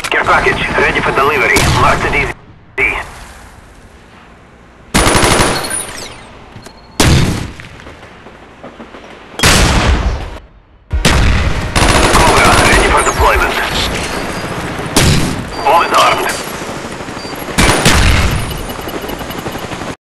Care package ready for delivery. Marked at easy.